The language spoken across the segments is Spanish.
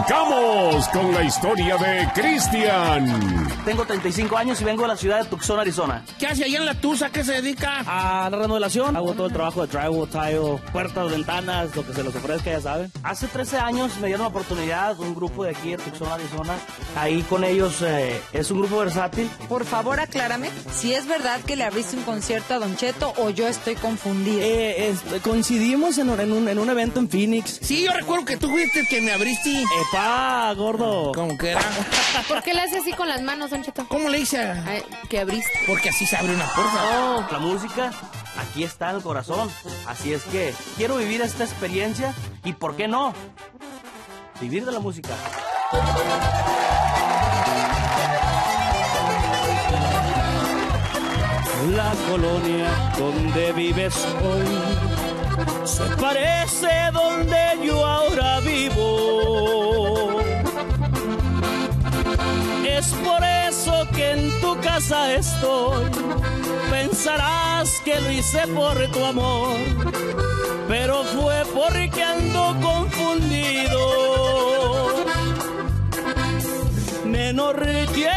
Arrancamos con la historia de Cristian. Tengo 35 años y vengo de la ciudad de Tucson, Arizona. ¿Qué hace allá en la Tusa? ¿Qué se dedica? A la remodelación. Hago todo el trabajo de drywall, tile, puertas, ventanas, lo que se les ofrezca, ya saben. Hace 13 años me dieron la oportunidad, un grupo de aquí de Tucson, Arizona. Ahí con ellos es un grupo versátil. Por favor, aclárame si es verdad que le abriste un concierto a Don Cheto o yo estoy confundida. Coincidimos en un evento en Phoenix. Sí, yo recuerdo que tú fuiste el que me abriste. ¡Epa, gordo! ¿Cómo que era? ¿Por qué le hace así con las manos, Don Cheto? ¿Cómo le hice? Ay, que abriste. Porque así se abre una puerta. Oh, la música aquí está en el corazón. Así es que quiero vivir esta experiencia y ¿por qué no? Vivir de la música. La colonia donde vives hoy se parece donde yo ahora vivo. Es por eso que en tu casa estoy. Pensarás que lo hice por tu amor, pero fue porque ando confundido. Me enorgullece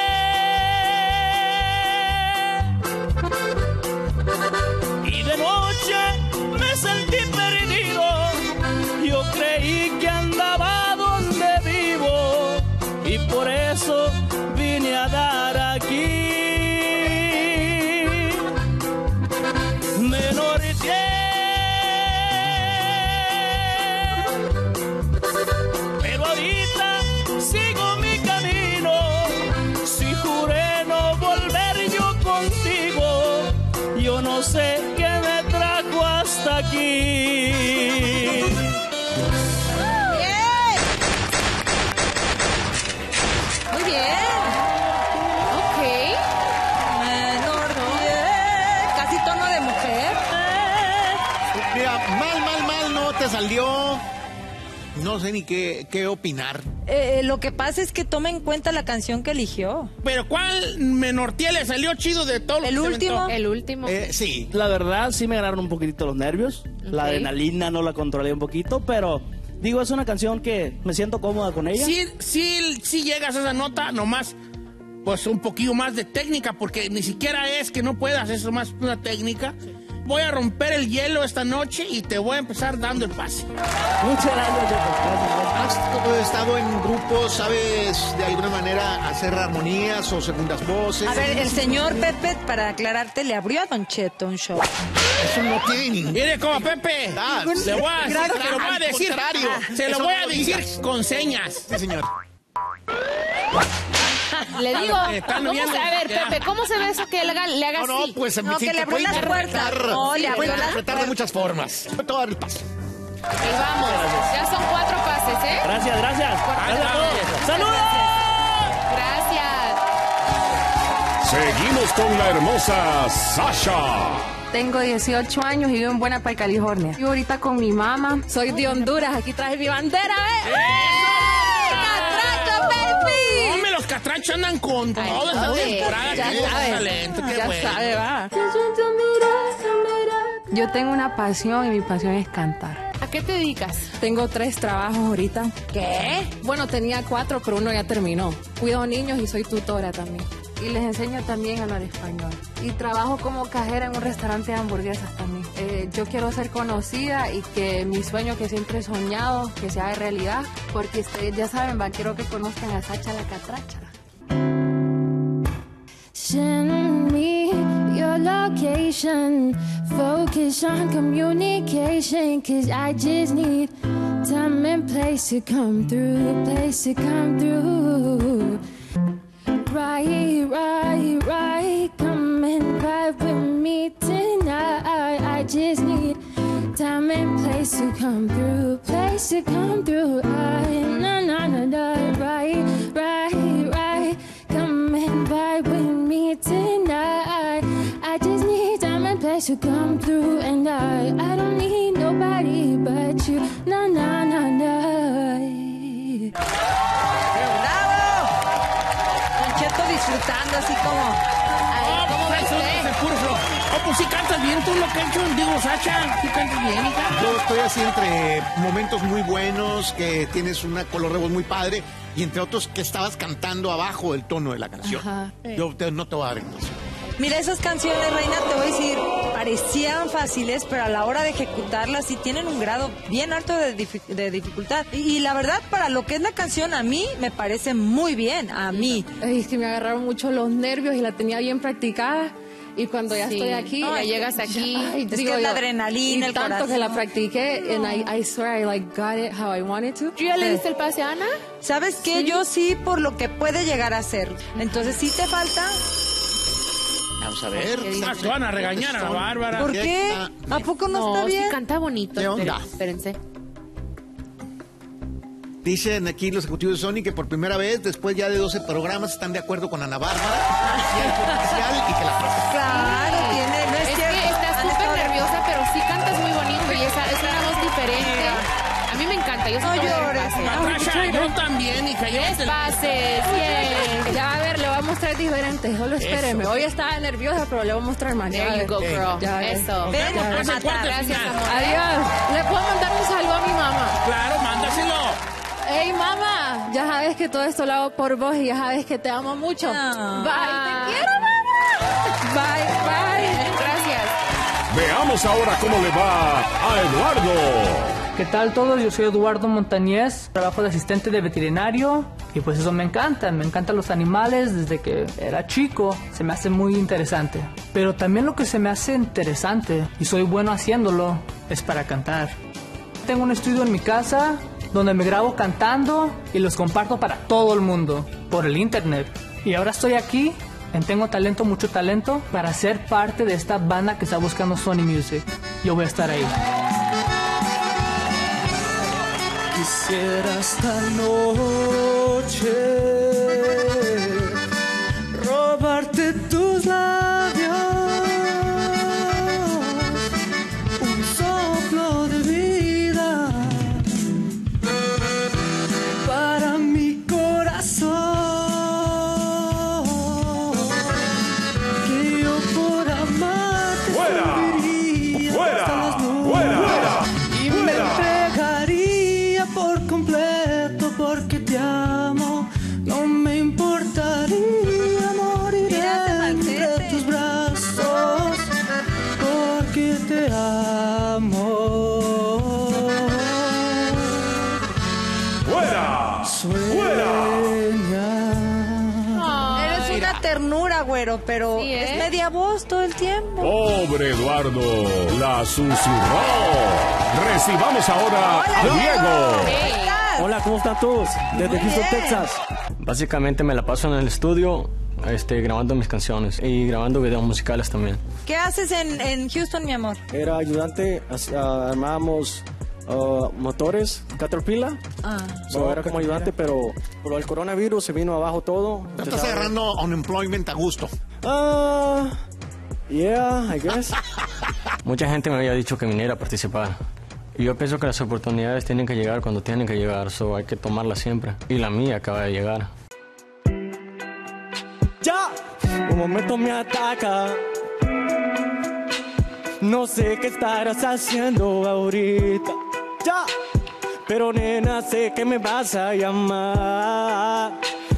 y de noche me sentí perdido. Yo creí que andaba donde vivo y por eso vine a dar aquí. Me enorgullece, pero ahorita sigo mi camino. Si juré no volver yo contigo, yo no sé qué me trajo hasta aquí. Muy bien. Ok. Menor casi tono de mujer. Mira, mal no te salió. No sé ni qué opinar. Lo que pasa es que toma en cuenta la canción que eligió. ¿Pero cuál menortía le salió chido de todo? El último. El último. Sí. La verdad, sí me ganaron un poquito los nervios. La adrenalina no la controlé un poquito, pero digo, es una canción que me siento cómoda con ella. Sí llegas a esa nota, nomás, pues un poquillo más de técnica, porque ni siquiera es que no puedas, es más una técnica. Voy a romper el hielo esta noche y te voy a empezar dando el pase. Muchas gracias, gracias. ¿Has estado en grupos, sabes de alguna manera hacer armonías o segundas voces? A ver, el señor Pepe, para aclararte, le abrió a Don Cheto un show. Eso no tiene ningún... Mire, como Pepe, le voy a decir, se lo voy a decir, contrario. se lo Eso voy no a lo decir digas. con señas. Sí, señor. Le digo, Están ¿cómo viendo, a ver, ya. Pepe, ¿cómo se ve eso que le haga No, así? pues No, sí, que le te abrió puede las puertas. interpretar. No, le Se abrió puede las interpretar de puertas. muchas formas. Te voy a dar el paso. Ahí vamos, ya son 4 pases, ¿eh? Gracias, gracias. Gracias a todos. ¡Saludos! Gracias. Seguimos con la hermosa Sasha. Tengo 18 años y vivo en Buena Park, California. Vivo ahorita con mi mamá. Soy de Honduras. Aquí traje mi bandera, ¿ves? ¡Catracho, baby! Hombre, los catrachos andan con toda esta oye, temporada. ya Qué sabe. talento, qué Ya bueno. sabe, va. Yo tengo una pasión y mi pasión es cantar. ¿A qué te dedicas? Tengo 3 trabajos ahorita. ¿Qué? Bueno, tenía 4, pero uno ya terminó. Cuido niños y soy tutora también. Y les enseño también a hablar español. Y trabajo como cajera en un restaurante de hamburguesas también. Yo quiero ser conocida y que mi sueño que siempre he soñado, que se haga realidad. Porque ustedes ya saben, va, quiero que conozcan a Sacha la Catracha. Send me your location. Focus on communication. 'Cause I just need time and place to come through. Place to come through. Right. Come and ride with me tonight. I just need time and place to come through. Place to come through. Right. Come and ride with me tonight. I just need time and place to come through. And I don't need nobody but you. No. ¡Bravo! Don Cheto, disfrutando así como... No, ¿cómo pues eso ves? es el puro flow. Oh, pues sí cantas bien tú, Location. Digo, Sacha, sí cantas bien, hija. Yo estoy así entre momentos muy buenos, que tienes una color de voz muy padre, y entre otros que estabas cantando abajo del tono de la canción. Ajá. No te voy a dar entonces. Mira, esas canciones, Reina, te voy a decir, parecían fáciles, pero a la hora de ejecutarlas sí tienen un grado bien alto de dificultad. Y la verdad, para lo que es la canción, a mí me parece muy bien, a mí. Ay, es que me agarraron mucho los nervios y la tenía bien practicada. Y cuando ya Sí. estoy aquí, No, llegas aquí. ay, Es digo que es la yo, adrenalina, y el tanto que la corazón. practiqué, and I swear I like got it how I wanted to. ¿Tú ya le diste el pase a Ana? ¿Sabes qué? Yo sí, por lo que puede llegar a ser. Entonces, sí te falta. Vamos a ver. Ah, te van a regañar a la Bárbara. ¿Por qué? ¿A poco no está bien? sí canta bonito. ¿Qué onda? Espérense. Dicen aquí los ejecutivos de Sony que por primera vez, después ya de 12 programas, están de acuerdo con Ana Bárbara y el potencial y que la pase. Claro, tiene. No es, Es cierto. que estás Han súper estado- nerviosa, pero sí cantas muy bonito y es una voz diferente. A mí me encanta. Yo No soy llores. Natasha, yo también, hija. Tres pases. Bien. Ya, a ver, le voy a mostrar diferente. Solo espéreme. Hoy estaba nerviosa, pero le voy a mostrar más. Ya, a There you ver. go, girl. Ya, Eso. Ven, Vemos, pues, en Mata. cuartos Gracias, final. amor. Adiós. ¿Le puedo mandar un saludo a mi mamá? Claro, mándaselo. Hey, mamá. Ya sabes que todo esto lo hago por vos y ya sabes que te amo mucho. Ah. Bye. Te quiero, mamá. Bye, bye. Gracias. Veamos ahora cómo le va a Eduardo. ¿Qué tal todos? Yo soy Eduardo Montañez, trabajo de asistente de veterinario y pues eso me encantan los animales desde que era chico, se me hace muy interesante. Pero también lo que se me hace interesante y soy bueno haciéndolo es para cantar. Tengo un estudio en mi casa donde me grabo cantando y los comparto para todo el mundo por el internet. Y ahora estoy aquí en Tengo Talento, Mucho Talento para ser parte de esta banda que está buscando Sony Music. Yo voy a estar ahí. Quisiera esta noche robarte tus labios, un soplo de vida para mi corazón, que yo por amarte subiría hasta las nubes y me entregaría por completo porque te amo. No me importaría morir Mira, entre Marcete. tus brazos porque te amo. Sueña. Eres una ternura, güero, pero Sí, es ¿eh? media voz todo el tiempo. Pobre Eduardo, la susurró. Recibamos ahora a Diego. Hey. Hola, ¿cómo están todos? Desde Muy Houston, bien. Texas. Básicamente me la paso en el estudio grabando mis canciones y grabando videos musicales también. ¿Qué haces en Houston, mi amor? Era ayudante, armábamos motores, Caterpillar. Era como ayudante, pero por el coronavirus se vino abajo todo. Te estás agarrando unemployment a gusto. Yeah, I guess. Mucha gente me había dicho que viniera a participar. Y yo pienso que las oportunidades tienen que llegar cuando tienen que llegar, so hay que tomarlas siempre. Y la mía acaba de llegar. Ya, un momento me ataca. No sé qué estarás haciendo ahorita. Ya, pero nena, sé que me vas a llamar.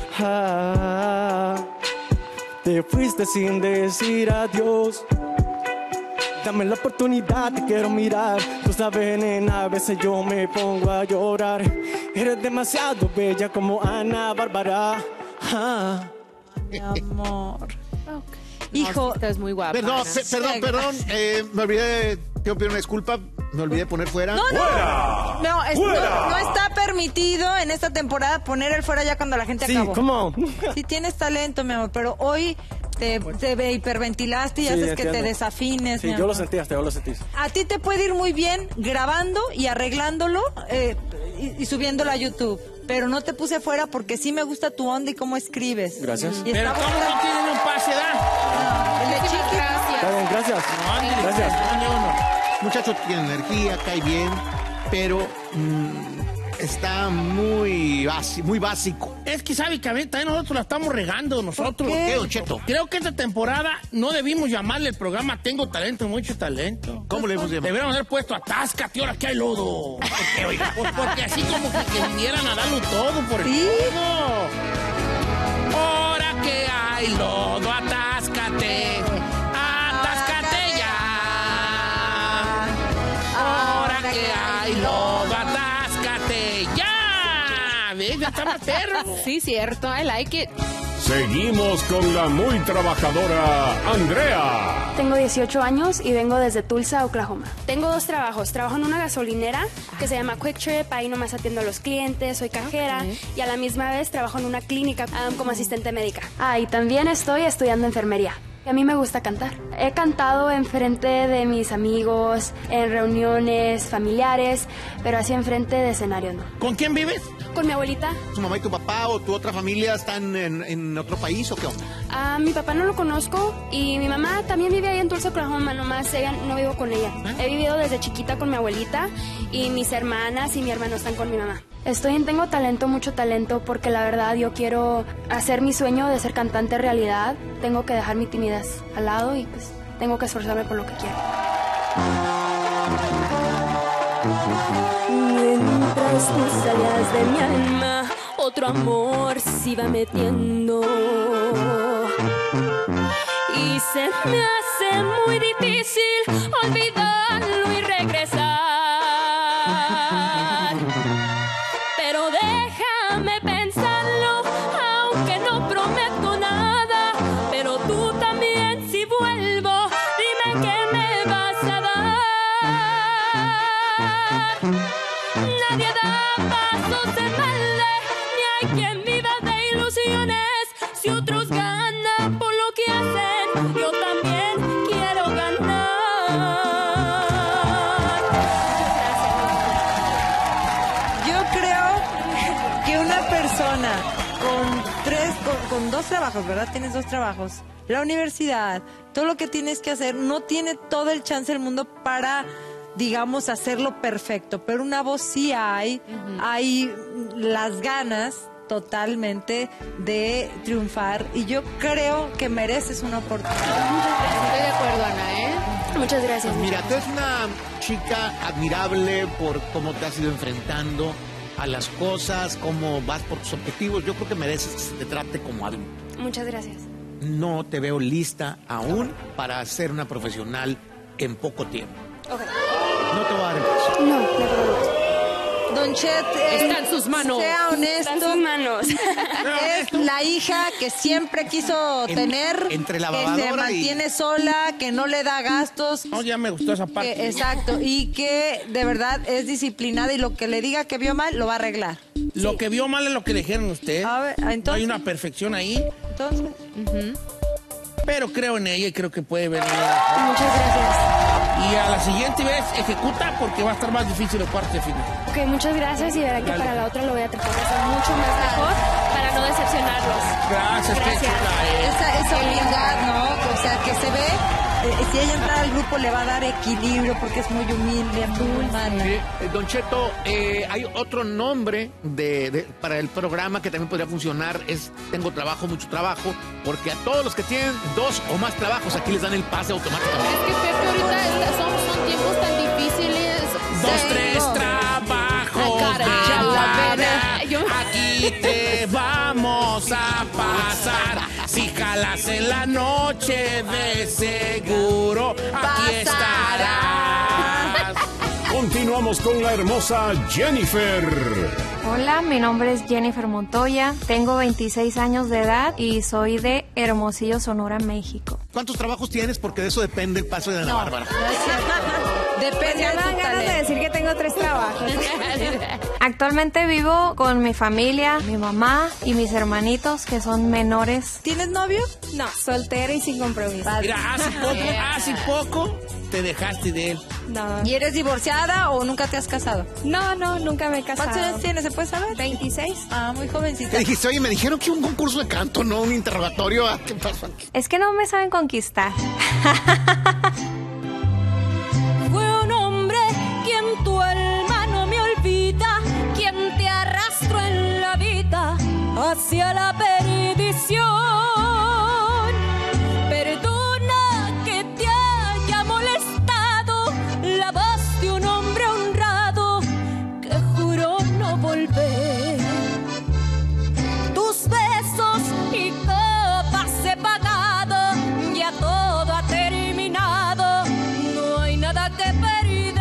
Te fuiste sin decir adiós. Dame la oportunidad, te quiero mirar. Tú sabes, nena, a veces yo me pongo a llorar. Eres demasiado bella como Ana Bárbara. Mi amor. Hijo, Estás muy guapa. Perdón, Ana. perdón. Me olvidé, tengo que pedir una disculpa. Me olvidé de poner fuera. no, no está permitido en esta temporada poner el fuera ya cuando la gente Sí, acabó. ¿cómo? Sí tienes talento, mi amor, pero hoy te hiperventilaste y Sí, haces que te entiendo. desafines. Sí, mi yo lo amor. sentí, hasta yo lo sentí. A ti te puede ir muy bien grabando y arreglándolo y subiéndolo a YouTube. Pero no te puse fuera porque sí me gusta tu onda y cómo escribes. Gracias. Y Pero está ¿cómo bonito. no tienen un pase, da? El de Muchísimas Chiqui. gracias. Está bien, gracias. Ándale, Gracias. ¿dónde uno? Muchacho tiene energía, cae bien, pero está muy básico. Es que sabe que a veces también nosotros la estamos regando, nosotros. ¿Por qué, Don Cheto? Creo que esta temporada no debimos llamarle el programa Tengo Talento, Mucho Talento. ¿Cómo le hemos llamado? Deberíamos haber puesto Atáscate, ahora que hay lodo. Porque, oiga, porque así como que vinieran a darlo todo por el todo. Ahora que hay lodo, atáscate. Atáscate ya. Ahora que hay lodo, atáscate ya. ¿Ves? Ya está más perro. Sí, cierto. I like it. Seguimos con la muy trabajadora Andrea. Tengo 18 años y vengo desde Tulsa, Oklahoma. Tengo 2 trabajos. Trabajo en una gasolinera que se llama Quick Trip. Ahí nomás atiendo a los clientes, soy cajera. Y a la misma vez trabajo en una clínica como asistente médica. Y también estoy estudiando enfermería. A mí me gusta cantar. He cantado enfrente de mis amigos, en reuniones familiares, pero así enfrente de escenario no. ¿Con quién vives? Con mi abuelita. ¿Tu mamá y tu papá o tu otra familia están en otro país o qué onda? Mi papá no lo conozco y mi mamá también vive ahí en Tulsa, Oklahoma, nomás ella no vivo con ella. He vivido desde chiquita con mi abuelita y mis hermanas y mi hermano están con mi mamá. Estoy en Tengo Talento, Mucho Talento, porque la verdad yo quiero hacer mi sueño de ser cantante realidad. Tengo que dejar mi timidez al lado y pues tengo que esforzarme por lo que quiero. Mientras tú salías de mi alma, otro amor se iba metiendo. Y se me hace muy difícil olvidarlo y regresar. Pero déjame pensarlo, aunque no prometo nada. Pero tú también, si vuelvo, dime qué me vas a dar. Nadie da pasos en balde, ni hay quien viva de ilusiones. Si otros ganan por lo que hacen, yo también quiero ganar. Yo creo que una persona con 2 trabajos, ¿verdad? Tienes 2 trabajos. La universidad, todo lo que tienes que hacer, no tiene todo el chance del mundo para, digamos, hacerlo perfecto. Pero una voz sí hay, hay las ganas totalmente de triunfar. Y yo creo que mereces una oportunidad. Estoy de acuerdo, Ana, ¿eh? Muchas gracias. Mira, tú eres una chica admirable por cómo te has ido enfrentando a las cosas, cómo vas por tus objetivos. Yo creo que mereces que se te trate como adulto. Muchas gracias. No te veo lista aún para ser una profesional en poco tiempo. Okay. No te voy a dar el paso. No, de verdad. Don Chet, Está en sus manos. sea honesto. Está en sus manos. Es la hija que siempre quiso tener, entre la que se lavadora mantiene sola, que no le da gastos. No, ya me gustó esa parte. Exacto, y que de verdad es disciplinada y lo que le diga que vio mal lo va a arreglar. Lo que vio mal es lo que le dijeron a usted. A ver, entonces. No hay una perfección ahí, Entonces, pero creo en ella y creo que puede venir. Muchas gracias. Y a la siguiente vez ejecuta porque va a estar más difícil el cuarto de final. Ok, muchas gracias y verá que Dale. para la otra lo voy a tratar de hacer mucho más mejor para no decepcionarlos. Gracias, qué Gracias. chula, esa humildad, ¿no? O sea, que se ve, si ella entra al grupo le va a dar equilibrio porque es muy humilde, muy humana. Don Cheto, hay otro nombre para el programa que también podría funcionar, es Tengo Trabajo, Mucho Trabajo, porque a todos los que tienen 2 o más trabajos aquí les dan el pase automáticamente. Es que Pepe, ahorita son tiempos tan difíciles. 2, 3 trabajos. Ya la vera. Aquí te vamos a pasar. Si jalas en la noche, de seguro aquí estarás. Continuamos con la hermosa Jennifer. Hola, mi nombre es Jennifer Montoya, tengo 26 años de edad y soy de Hermosillo, Sonora, México. ¿Cuántos trabajos tienes? Porque de eso depende el paso de Ana Bárbara. Depende Ya de me su dan ganas de talento. decir que tengo 3 trabajos. Actualmente vivo con mi familia, mi mamá y mis hermanitos que son menores. ¿Tienes novio? No, soltera y sin compromiso. Mira, hace poco te dejaste de él. No, ¿Y eres divorciada o nunca te has casado? no, nunca me he casado. ¿Cuántos años tienes? ¿Se puede saber? 26. Ah, muy jovencita. ¿Qué dijiste? Oye, me dijeron que un concurso de canto, no un interrogatorio. ¿Qué pasó aquí? Es que no me saben conquistar. Fue un hombre quien tu alma no me olvida, quien hacia la perdición. Perdona que te haya molestado la voz de un hombre honrado que juró no volver. Tus besos y copas he pagado, ya todo ha terminado, no hay nada que perder.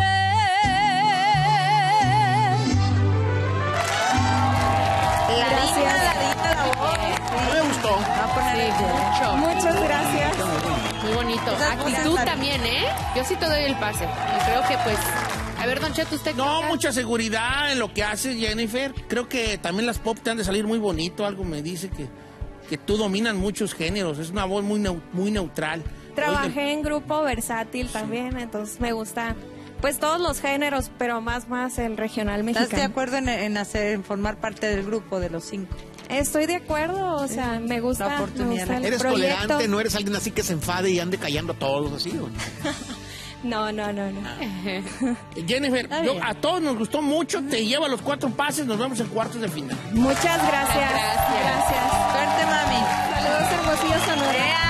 Me gustó. Muchas gracias. Muy bonito. Actitud también, ¿eh? Yo sí te doy el pase. Y creo que, pues... A ver, Don Cheto, ¿usted qué No, tal? mucha seguridad en lo que haces, Jennifer. Creo que también las pop te han de salir muy bonito. Algo me dice que tú dominas muchos géneros. Es una voz muy neutral. Trabajé en grupo versátil también, entonces me gusta pues todos los géneros, pero más el regional mexicano. ¿Estás de acuerdo en formar parte del grupo de los 5? Estoy de acuerdo, o sea, me gusta la oportunidad. me gusta el ¿Eres proyecto. tolerante? ¿No eres alguien así que se enfade y ande callando a todos así? ¿O? No. Jennifer, a todos nos gustó mucho. Te lleva los 4 pases. Nos vemos en cuartos de final. Muchas gracias. Gracias. Suerte, mami. Saludos, Hermosillo, Sonora.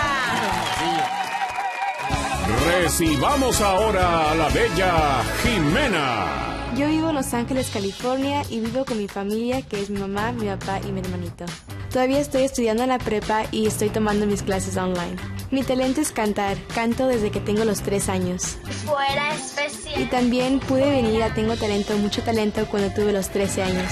Recibamos ahora a la bella Jimena. Yo vivo en Los Ángeles, California, y vivo con mi familia, que es mi mamá, mi papá y mi hermanito. Todavía estoy estudiando en la prepa y estoy tomando mis clases online. Mi talento es cantar. Canto desde que tengo los 3 años. Fuera especial. Y también pude venir a Tengo Talento, mucho talento, cuando tuve los 13 años.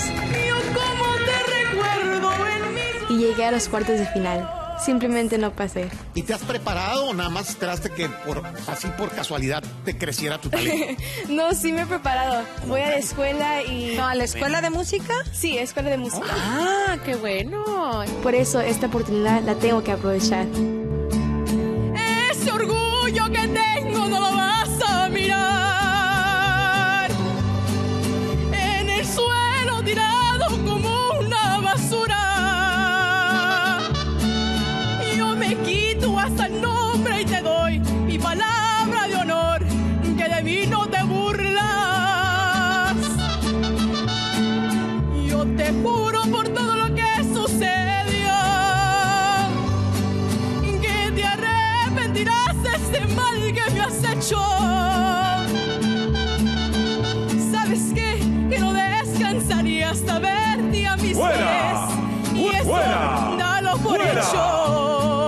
Y llegué a los cuartos de final. Simplemente no pasé. ¿Y te has preparado o nada más esperaste que así por casualidad te creciera tu talento? No, sí me he preparado. Voy a la escuela y... ¿A la escuela de música? Sí, escuela de música. Ah, qué bueno. Por eso esta oportunidad la tengo que aprovechar. Ese orgullo que tengo no lo vas a mirar. En el suelo tirado como una basura. Yo me quito hasta el nombre y te doy mi palabra de honor, que de mí no te burlas. Yo te juro por todo lo que sucedió, que te arrepentirás de ese mal que me has hecho. ¿Sabes qué? Que no descansaría hasta verte a mis pies. Y eso, dalo por hecho.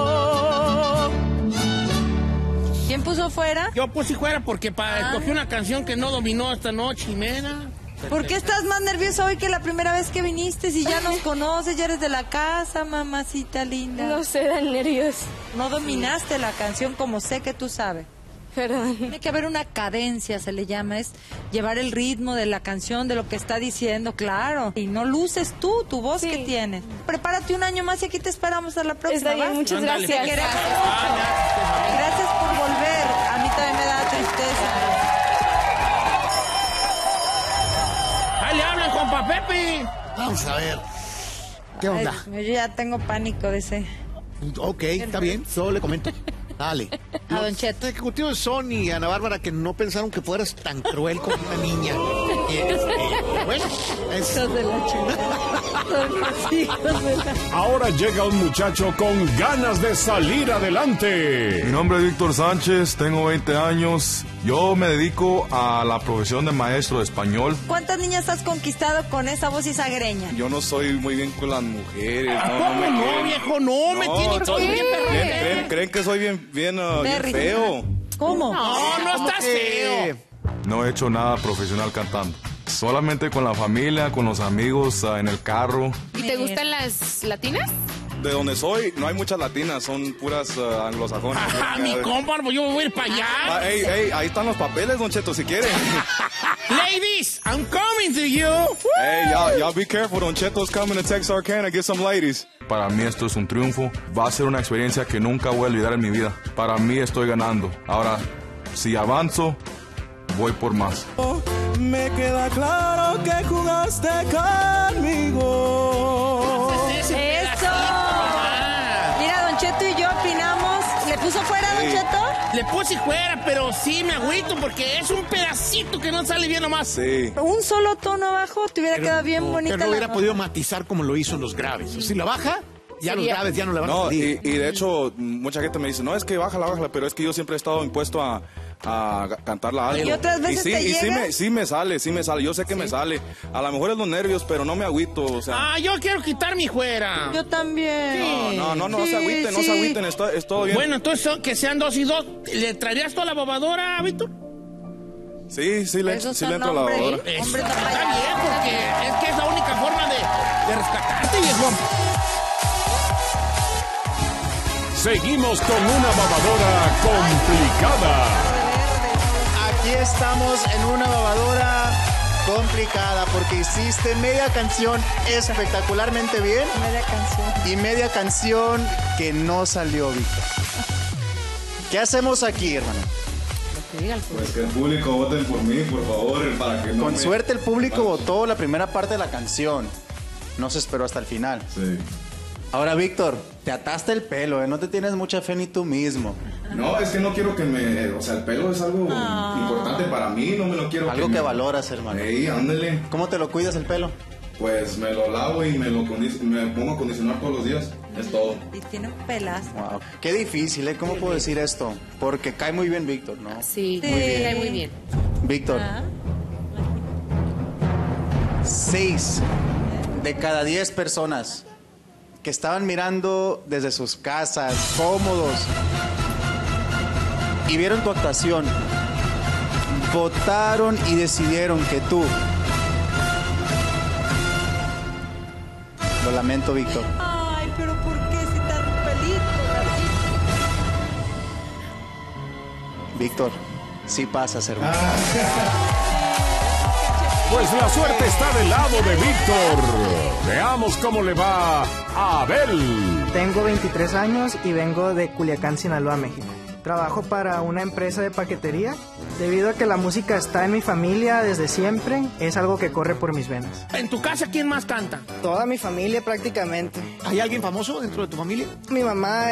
¿Quién puso fuera? Yo puse fuera porque escogí una canción que no dominó esta noche, Jimena. ¿Por qué estás más nerviosa hoy que la primera vez que viniste? Si ya nos conoces, ya eres de la casa, mamacita linda. No sé, dan nervios. No dominaste la canción como sé que tú sabes. Perdón. Tiene que haber una cadencia, se le llama, es llevar el ritmo de la canción, de lo que está diciendo, claro. Y no luces tú, tu voz que tienes. Prepárate un año más y aquí te esperamos a la próxima. Está bien, ¿va? muchas Ándale. gracias. Te queremos mucho. Gracias por volver. A mí también me da tristeza. ¡Ahí le hablan, compa Pepe! Vamos a ver. ¿Qué onda? Yo ya tengo pánico de ese. Ok, está bien. Solo le comento. Dale. A Don Cheto. Los ejecutivos de Sony y Ana Bárbara que no pensaron que fueras tan cruel como una niña. Bueno, Hijos de la chingada. Ahora llega un muchacho con ganas de salir adelante. Mi nombre es Víctor Sánchez, tengo 20 años. Yo me dedico a la profesión de maestro de español. ¿Cuántas niñas has conquistado con esa voz y esa greña? Yo no soy muy bien con las mujeres. ¿Cómo no, viejo? No, me tiene que oír bien, perro. ¿Creen que soy bien Berry. feo? ¿Cómo? No estás feo. No he hecho nada profesional cantando. Solamente con la familia, con los amigos, en el carro. ¿Y te gustan las latinas? De donde soy, no hay muchas latinas, son puras anglosajonas. Ah, mi compa, pues yo me voy a ir para allá. Ey, ahí están los papeles, Don Cheto, si quieren. Ladies, I'm coming to you. Hey, y'all be careful, Don Cheto's coming to Texarkana, get some ladies. Para mí esto es un triunfo, va a ser una experiencia que nunca voy a olvidar en mi vida. Para mí estoy ganando. Ahora, si avanzo, voy por más. Me queda claro que jugaste conmigo. ¡Eso! Mira, Don Cheto y yo opinamos, le puso fuera, Don Cheto? Le puse fuera, pero sí me agüito porque es un pedacito que no sale bien nomás. Sí. Un solo tono abajo te hubiera quedado bien bonita. Pero no hubiera la podido matizar como lo hizo en los graves. Si la baja, ya los graves ya no le van a salir. Y de hecho, mucha gente me dice, no, es que bájala, pero es que yo siempre he estado impuesto a cantarla algo. Y otras veces sí me sale. Yo sé que me sale. A lo mejor es los nervios, pero no me agüito. O sea. Yo quiero quitar mi fuera. Yo también. No se agüiten, no se agüiten, es todo bien. Bueno, entonces que sean 2 y 2. ¿Le traerías toda la babadora, Víctor? Sí, le entro a la babadora. Está bien, porque es que es la única forma de rescatarte, viejo. Seguimos con una babadora complicada. Aquí estamos en una babadora complicada porque hiciste media canción espectacularmente bien. Media canción. Y media canción que no salió, Víctor. ¿Qué hacemos aquí, hermano? Pues que el público voten por mí, por favor, para que no Con suerte el público votó la primera parte de la canción. No se esperó hasta el final. Sí. Ahora, Víctor, te ataste el pelo, no te tienes mucha fe ni tú mismo. No, es que no quiero que o sea, el pelo es algo importante para mí, no me lo quiero. Algo que valoras, hermano. Ey, ándale. ¿Cómo te lo cuidas el pelo? Pues me lo lavo y me pongo a acondicionar todos los días. Es todo. Y tiene pelas. Wow. Qué difícil, ¿eh? ¿Cómo puedo decir esto? Porque cae muy bien Víctor, ¿no? Sí, cae muy bien. Víctor. 6 de cada 10 personas que estaban mirando desde sus casas, cómodos, y vieron tu actuación, votaron y decidieron que tú. Lo lamento, Víctor. Ay, pero ¿por qué si tan pelito? Víctor, sí pasas, hermano. Pues la suerte está del lado de Víctor. Veamos cómo le va a Abel. Tengo 23 años y vengo de Culiacán, Sinaloa, México. Trabajo para una empresa de paquetería. Debido a que la música está en mi familia desde siempre, es algo que corre por mis venas. ¿En tu casa quién más canta? Toda mi familia prácticamente. ¿Hay alguien famoso dentro de tu familia? Mi mamá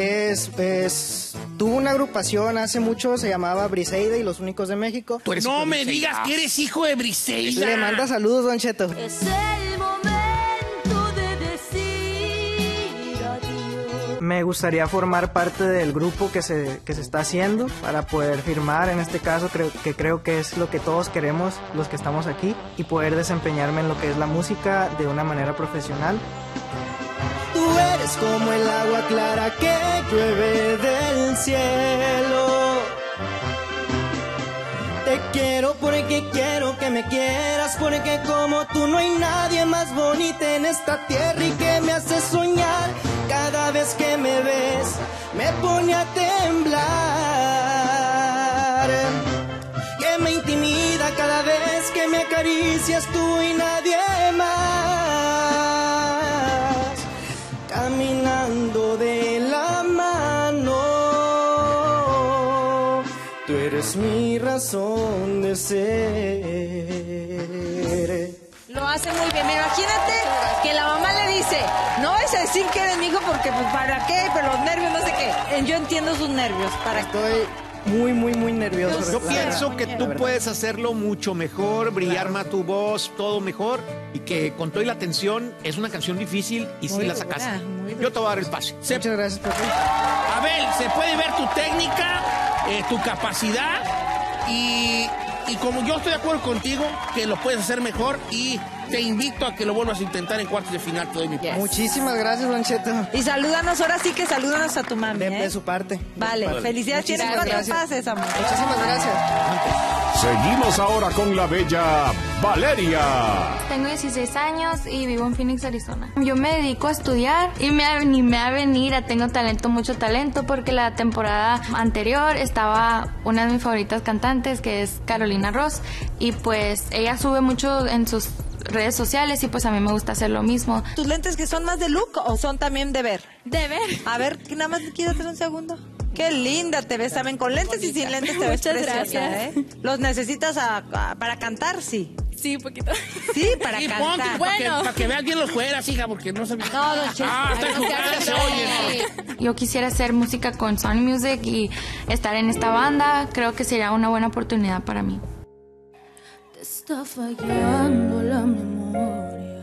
tuvo una agrupación hace mucho, se llamaba Briseida y los Únicos de México. No me digas que eres hijo de Briseida. Le manda saludos, Don Cheto. Es el momento de decir adiós. Me gustaría formar parte del grupo que se está haciendo para poder firmar, en este caso creo que es lo que todos queremos los que estamos aquí, y poder desempeñarme en lo que es la música de una manera profesional. Tú eres como el agua clara que llueve del cielo. Te quiero porque quiero que me quieras, porque como tú no hay nadie más bonita en esta tierra y que me hace soñar. Cada vez que me ves me pone a temblar, que me intimida cada vez que me acaricias tú y nadie más, caminando de la mano. Tú eres mi razón de ser. Lo hace muy bien. Imagínate que la mamá le dice, no es a decir que eres mi hijo porque pues para qué, pero los nervios, no sé qué. Yo entiendo sus nervios. Estoy muy nervioso. Yo pienso que tú puedes hacerlo mucho mejor, brillar más tu voz, todo mejor, y que con toda la atención es una canción difícil y sí la sacaste. Yo te voy a dar el pase. Muchas gracias, papi. Abel, se puede ver tu técnica, tu capacidad y como yo estoy de acuerdo contigo que lo puedes hacer mejor, y te invito a que lo vuelvas a intentar en cuartos de final. Te doy mi pase. Muchísimas gracias, Don Cheto. Y salúdanos, ahora sí que salúdanos a tu mami. De su parte. Vale, felicidades. Tienes 4 pases, amor. Muchísimas gracias. Seguimos ahora con la bella Valeria. Tengo 16 años y vivo en Phoenix, Arizona. Yo me dedico a estudiar y me animé a venir. Tengo mucho talento, porque la temporada anterior estaba una de mis favoritas cantantes, que es Carolina Ross, y pues ella sube mucho en sus redes sociales y pues a mí me gusta hacer lo mismo. ¿Tus lentes que son más de look o son también de ver? De ver. A ver, nada más quítate un segundo. Qué linda te ves, saben, con lentes y sin lentes te ves preciosa, gracias. ¿eh? ¿Los necesitas para cantar? Sí. Sí, poquito. Sí, para cantar. Bueno. Para que veas bien los fueras, hija, porque no se me... No, don Cheto. Está jugando, se oye. Yo quisiera hacer música con Sony Music y estar en esta banda. Creo que sería una buena oportunidad para mí. Te está fallando la memoria.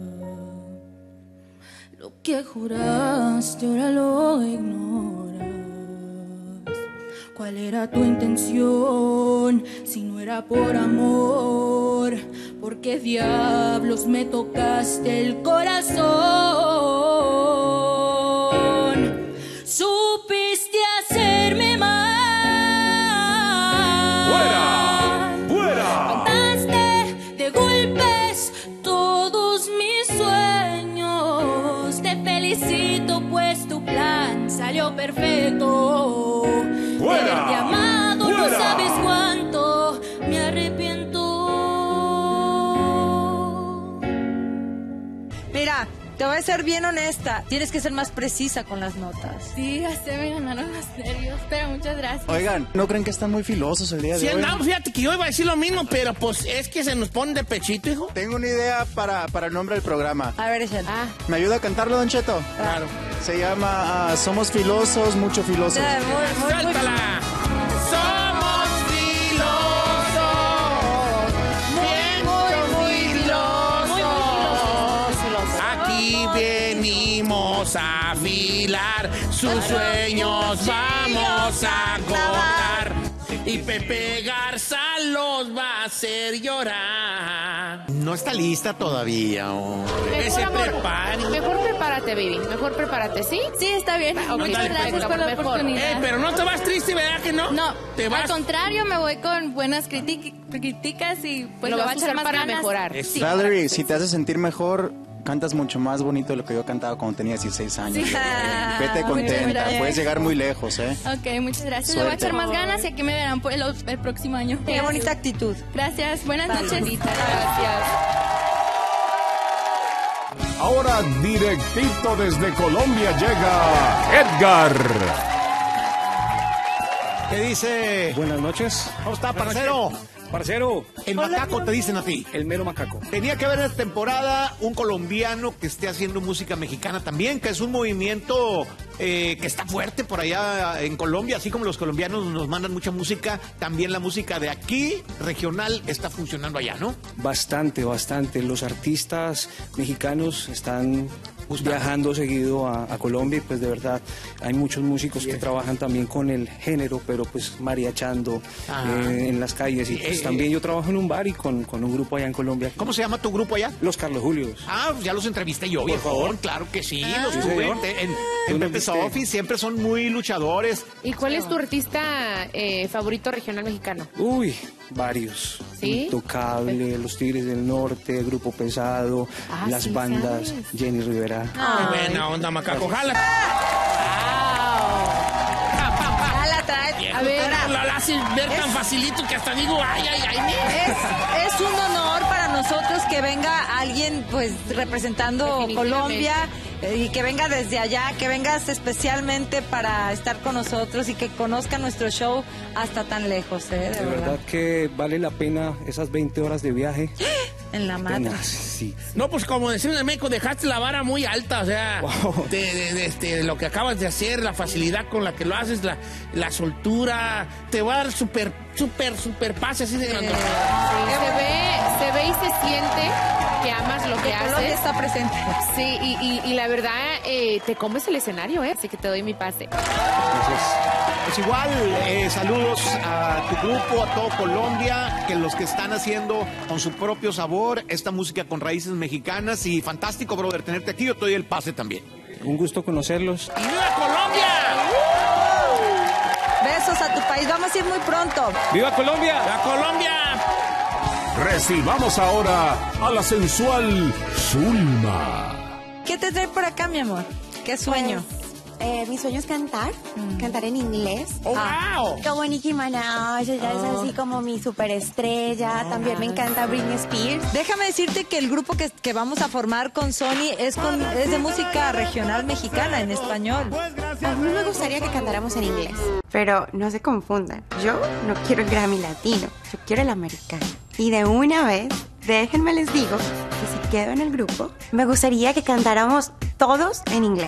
Lo que juraste ahora lo ignoras. ¿Cuál era tu intención si no era por amor? ¿Por qué diablos me tocaste el corazón? Supiste hacerme mal. ¡Fuera! Mataste de golpes todos mis sueños. Te felicito pues tu plan salió perfecto. De haberte amado no sabes cuánto me arrepiento. Mira, te voy a ser bien honesta. Tienes que ser más precisa con las notas. Sí, ya se me ganaron los nervios, pero muchas gracias. Oigan, ¿no creen que están muy filosos el día de Sí, hoy? andamos, fíjate que yo iba a decir lo mismo, pero pues es que se nos ponen de pechito, hijo. Tengo una idea para el nombre del programa. A ver, échale. ¿Me ayuda a cantarlo, Don Cheto? Claro. Se llama Somos filosos, mucho filosos. ¡Suéltala! Somos filosos, bien filosos. Aquí venimos a afilar, sus sueños vamos a cortar. Y Pepe Garza los va a hacer llorar. No está lista todavía, hombre. Que se prepare. Mejor prepárate, baby. Mejor prepárate, ¿sí? Sí, está bien. Muchas gracias por la oportunidad. Pero no te vas triste, ¿verdad que no? No, te vas. al contrario, me voy con buenas críticas y pues lo le vas voy a a echar usar más para ganas. mejorar. Sí. Valerie, si te hace sentir mejor, cantas mucho más bonito de lo que yo cantaba cuando tenía 16 años. Sí. Vete contenta, puedes llegar muy lejos, ¿eh? Ok, muchas gracias. Le Suerte. voy a echar más ganas y aquí me verán por el próximo año. Qué bonita actitud. Gracias, buenas noches. Gracias. Ahora directito desde Colombia llega Edgar. ¿Qué dice? Buenas noches. ¿Cómo está, parcero? Parcero. El macaco te dicen a ti. El mero macaco. Tenía que haber en esta temporada un colombiano que esté haciendo música mexicana también, que es un movimiento que está fuerte por allá en Colombia, así como los colombianos nos mandan mucha música, también la música de aquí, regional, está funcionando allá, ¿no? Bastante. Los artistas mexicanos están viajando seguido a Colombia y pues de verdad hay muchos músicos que trabajan también con el género, pero pues mariachando en las calles y pues también yo trabajo en un bar y con un grupo allá en Colombia. ¿Cómo se llama tu grupo allá? Los Carlos Julios. Ah, ya los entrevisté yo, viejo. Por favor. Claro que sí, los tuve en Pepe Sofi, siempre son muy luchadores. ¿Y cuál es tu artista favorito regional mexicano? Uy, varios. ¿Sí? Intocable, Los Tigres del Norte, Grupo Pesado, las sí, bandas, ¿sabes? Jenny Rivera. Qué buena onda, macaco. Jala. Jala, trae. A ver, la haces ver tan facilito que hasta digo, ay. Es un honor para nosotros que venga alguien, pues, representando Colombia y que venga desde allá, que vengas especialmente para estar con nosotros y que conozca nuestro show hasta tan lejos, de verdad que vale la pena esas 20 horas de viaje. En la madre. Sí. No, pues como decimos en México, dejaste la vara muy alta, o sea, de lo que acabas de hacer, la facilidad con la que lo haces, la soltura, te va a dar súper pase así de grande. Se ve y se siente que amas lo que haces. Colombia está presente. Sí, y la verdad, te comes el escenario, así que te doy mi pase. Pues igual, saludos a tu grupo, a todo Colombia, que los que están haciendo con su propio sabor esta música con raíces mexicanas, y fantástico, brother, tenerte aquí. Yo te doy el pase también. Un gusto conocerlos. ¡Y viva Colombia! Besos a tu país, vamos a ir muy pronto. ¡Viva Colombia! ¡Viva Colombia! Recibamos ahora a la sensual Zulma. ¿Qué te trae por acá, mi amor? ¿Qué sueño? Mi sueño es cantar en inglés. ¡Oh, wow! Como Nicki Minaj, ella es así como mi superestrella. También me encanta Britney Spears. Déjame decirte que el grupo que vamos a formar con Sony es de música regional mexicana en español. A mí me gustaría que cantáramos en inglés. Pero no se confundan, yo no quiero el Grammy latino, yo quiero el americano. Y de una vez déjenme les digo que si quedo en el grupo, me gustaría que cantáramos todos en inglés.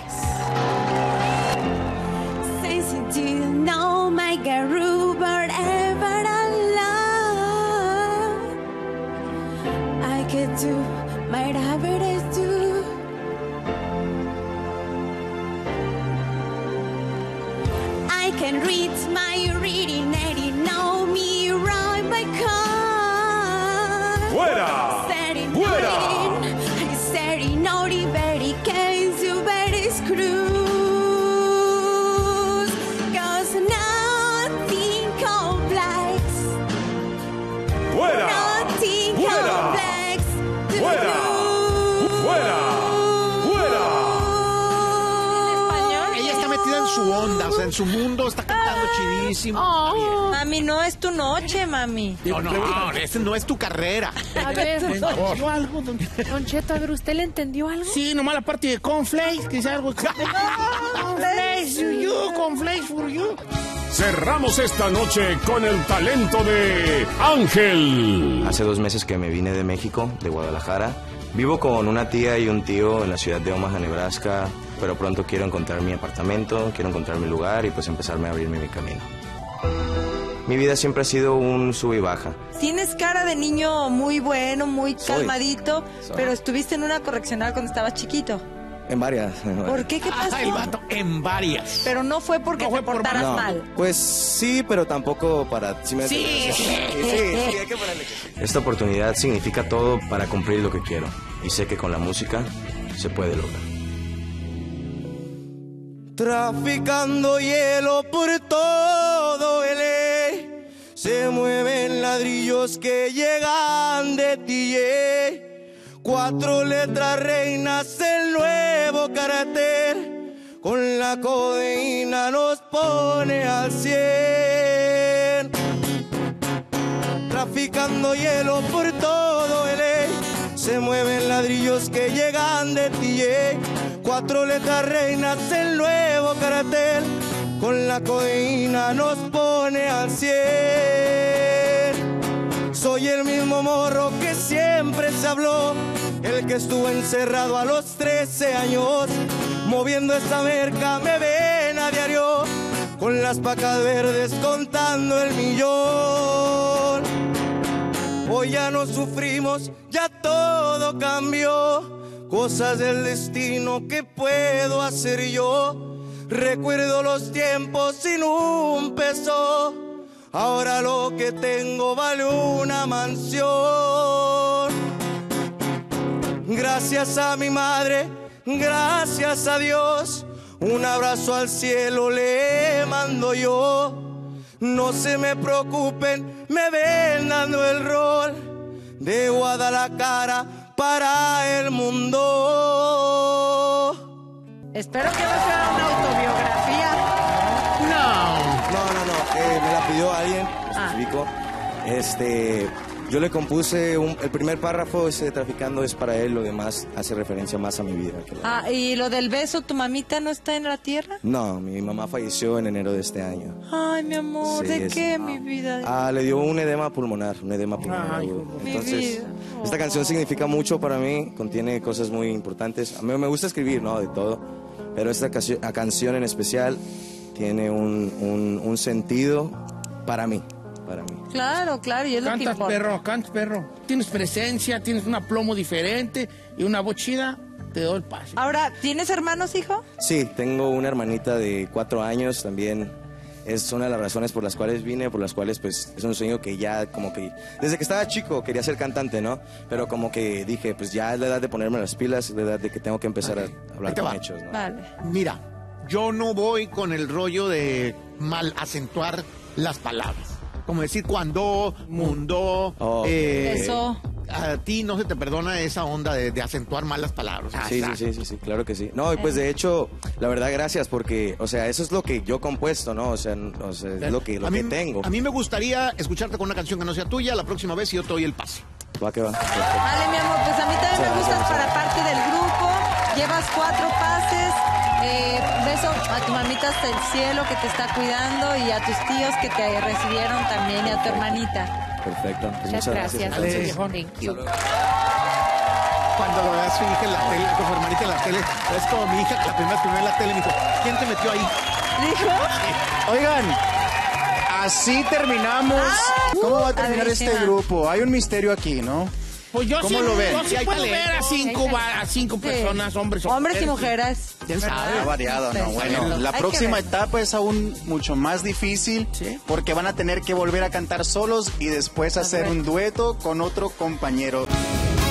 Since you didn't know my guru, but ever I love, I could do my rabbit do. I can read my reading, and you know me right by car. ¡Fuera! ¡Fuera! I said naughty very case you very screws. Cause nothing complex. ¡Fuera! Nothing ¡Fuera! complex. ¡Fuera! ¡Fuera! ¡Fuera! Ella está metida en su onda, o sea, en su mundo, está cantando chidísimo. Oh, mami, no es tu noche, mami. No, ese no es tu carrera. A ver, ¿Entendió algo, don Don Cheto, a ver, ¿usted le entendió algo? Sí, nomás la parte de cornflakes, que dice algo. Cornflakes for you, cornflakes for you. Cerramos esta noche con el talento de Ángel. Hace 2 meses que me vine de México, de Guadalajara. Vivo con una tía y un tío en la ciudad de Omaha, Nebraska, pero pronto quiero encontrar mi apartamento, quiero encontrar mi lugar y pues empezarme a abrirme mi camino. Mi vida siempre ha sido un sub y baja. Tienes cara de niño muy bueno, muy calmadito, pero estuviste en una correccional cuando estabas chiquito. En varias. ¿Por qué? ¿Qué pasó? El vato, en varias. Pero no fue porque te portaras mal. Pues sí, pero tampoco para... Sí, hay que ponerle que sí. Esta oportunidad significa todo para cumplir lo que quiero. Y sé que con la música se puede lograr. Traficando hielo por todo el se mueven ladrillos que llegan de TJ. 4 letras reinas, el nuevo carácter. Con la codeína nos pone al 100. Traficando hielo por todo el se mueven ladrillos que llegan de TJ. 4 letras reinas, el nuevo carácter. Con la codeína nos pone al 100. Soy el mismo morro que siempre se habló, el que estuvo encerrado a los 13 años. Moviendo esta merca me ven a diario, con las pacas verdes contando el millón. Hoy ya no sufrimos, ya todo cambió. Cosas del destino, ¿qué puedo hacer yo? Recuerdo los tiempos sin un peso. Ahora lo que tengo vale una mansión. Gracias a mi madre, gracias a Dios. Un abrazo al cielo le mando yo. No se me preocupen, me ven dando el rol de Guadalajara para el mundo. Espero que no sea una autobiografía. No, me la pidió alguien específico. Yo le compuse el primer párrafo, traficando es para él, lo demás hace referencia más a mi vida. ¿Y lo del beso, tu mamita no está en la tierra? No, mi mamá falleció en enero de este año. Ay, mi amor, ¿de qué, mi vida? Le dio un edema pulmonar, Ay, entonces, esta canción significa mucho para mí, contiene cosas muy importantes. A mí me gusta escribir, ¿no? De todo, pero esta canción en especial tiene un sentido para mí. Claro, y es lo que importa. Cantas, perro. Tienes presencia, tienes un aplomo diferente y una voz chida. Te doy el paso. Ahora, ¿tienes hermanos, hijo? Sí, tengo una hermanita de 4 años también. Es una de las razones por las cuales vine, por las cuales pues es un sueño que ya como que... Desde que estaba chico quería ser cantante, ¿no? Pero como que dije, pues ya es la edad de ponerme las pilas, es la edad de que tengo que empezar a hablar con hechos, ¿no? Vale. Mira, yo no voy con el rollo de mal acentuar las palabras. Como decir cuando, mundo, eso. A ti no se te perdona esa onda de acentuar mal las palabras. Sí, claro que sí. No, y pues de hecho, la verdad, gracias, porque, o sea, eso es lo que yo he compuesto, ¿no? O sea es lo que tengo. A mí me gustaría escucharte con una canción que no sea tuya la próxima vez y yo te doy el pase. Va que va. Vale, mi amor, pues a mí también me gustas para parte del grupo. Llevas 4 pases. Beso a tu mamita hasta el cielo que te está cuidando y a tus tíos que te recibieron también y a tu hermanita. Perfecto. Pues Muchas gracias. entonces. Thank you. Cuando vea a su hija en la tele, con su hermanita en la tele, es como mi hija, la primera vez que me vio en la tele, me dijo, ¿quién te metió ahí? Oigan, así terminamos. ¿Cómo va a terminar este grupo? Hay un misterio aquí, ¿no? Pues yo ¿Cómo sí, lo ven? yo sí puedo ver a cinco personas, hombres y mujeres. ¿Quién sabe? Ha variado, ¿no? Bueno, la próxima etapa es aún mucho más difícil porque van a tener que volver a cantar solos y después hacer un dueto con otro compañero.